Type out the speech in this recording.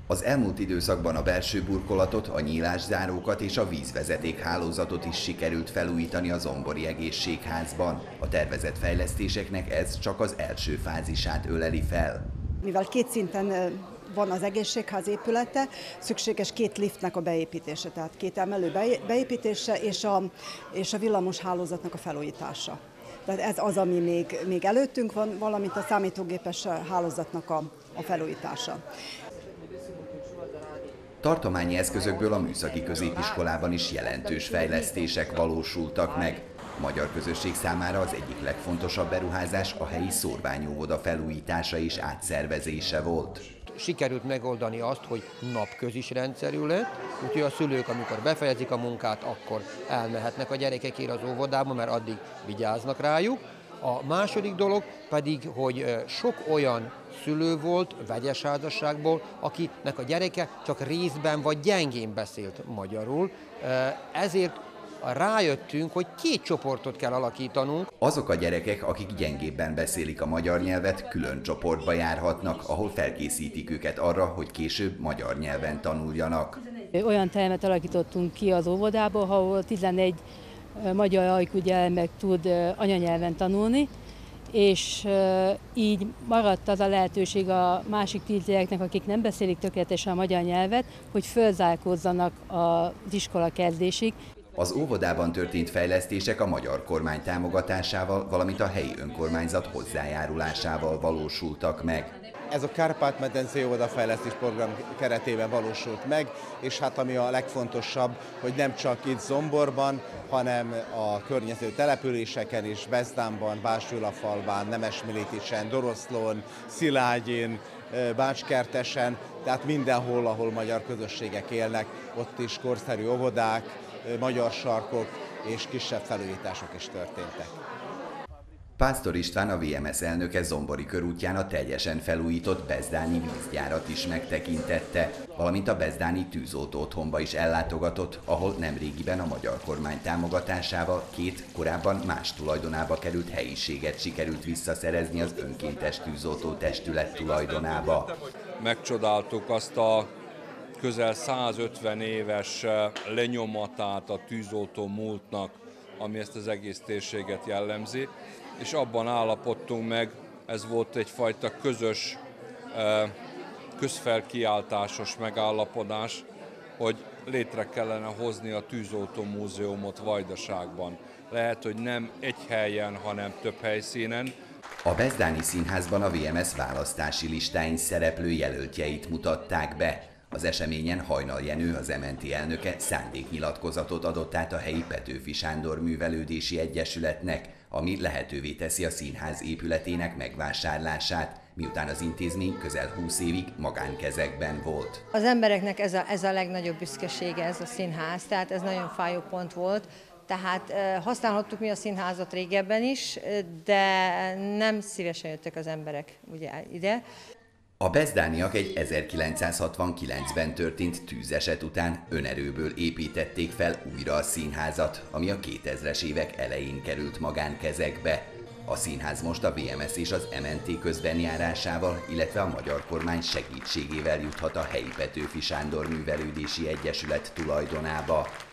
Az elmúlt időszakban a belső burkolatot, a nyílászárókat és a vízvezeték hálózatot is sikerült felújítani a Zombori Egészségházban. A tervezett fejlesztéseknek ez csak az első fázisát öleli fel. Mivel két szinten van az egészségház épülete, szükséges két liftnek a beépítése, tehát két emelő beépítése és a villamos hálózatnak a felújítása. Tehát ez az, ami még előttünk van, valamint a számítógépes hálózatnak a felújítása. Tartományi eszközökből a műszaki középiskolában is jelentős fejlesztések valósultak meg. A magyar közösség számára az egyik legfontosabb beruházás a helyi szórványóvoda felújítása és átszervezése volt. Sikerült megoldani azt, hogy napközis rendszerű lett, úgyhogy a szülők, amikor befejezik a munkát, akkor elmehetnek a gyerekekért az óvodába, mert addig vigyáznak rájuk. A második dolog pedig, hogy sok olyan szülő volt vegyes házasságból, akinek a gyereke csak részben vagy gyengén beszélt magyarul, ezért rájöttünk, hogy két csoportot kell alakítanunk. Azok a gyerekek, akik gyengébben beszélik a magyar nyelvet, külön csoportba járhatnak, ahol felkészítik őket arra, hogy később magyar nyelven tanuljanak. Olyan termet alakítottunk ki az óvodából, ahol 11 magyar ajkú gyermek tud anyanyelven tanulni, és így maradt az a lehetőség a másik 10 gyereknek, akik nem beszélik tökéletesen a magyar nyelvet, hogy fölzárkózzanak az iskola kezdésig. Az óvodában történt fejlesztések a magyar kormány támogatásával, valamint a helyi önkormányzat hozzájárulásával valósultak meg. Ez a Kárpát-medencei óvodafejlesztés program keretében valósult meg, és hát ami a legfontosabb, hogy nem csak itt Zomborban, hanem a környező településeken is, Bezdánban, Bács-Gyulafalván, Nemesmilitisen, Doroszlón, Szilágyin, Bácskertesen, tehát mindenhol, ahol magyar közösségek élnek, ott is korszerű óvodák, magyar sarkok és kisebb felújítások is történtek. Pásztor István, a VMS elnöke Zombori körútján a teljesen felújított bezdáni vízgyárat is megtekintette, valamint a bezdáni tűzoltó otthonba is ellátogatott, ahol nemrégiben a magyar kormány támogatásával két korábban más tulajdonába került helyiséget sikerült visszaszerezni az önkéntes tűzoltó testület tulajdonába. Megcsodáltuk azt a közel 150 éves lenyomatát a tűzoltó múltnak, ami ezt az egész térséget jellemzi, és abban állapodtunk meg, ez volt egyfajta közös, közfelkiáltásos megállapodás, hogy létre kellene hozni a tűzoltó múzeumot Vajdaságban. Lehet, hogy nem egy helyen, hanem több helyszínen. A Bezdáni Színházban a VMS választási listáin szereplő jelöltjeit mutatták be. Az eseményen Hajnal Jenő, az MNT elnöke szándéknyilatkozatot adott át a helyi Petőfi Sándor Művelődési Egyesületnek, ami lehetővé teszi a színház épületének megvásárlását, miután az intézmény közel 20 évig magánkezekben volt. Az embereknek ez a legnagyobb büszkesége, ez a színház, tehát ez nagyon fájó pont volt. Tehát használhattuk mi a színházat régebben is, de nem szívesen jöttek az emberek ugye ide. A bezdániak egy 1969-ben történt tűzeset után önerőből építették fel újra a színházat, ami a 2000-es évek elején került magánkezekbe. A színház most a VMS és az MNT közbenjárásával, illetve a magyar kormány segítségével juthat a helyi Petőfi Sándor Művelődési Egyesület tulajdonába.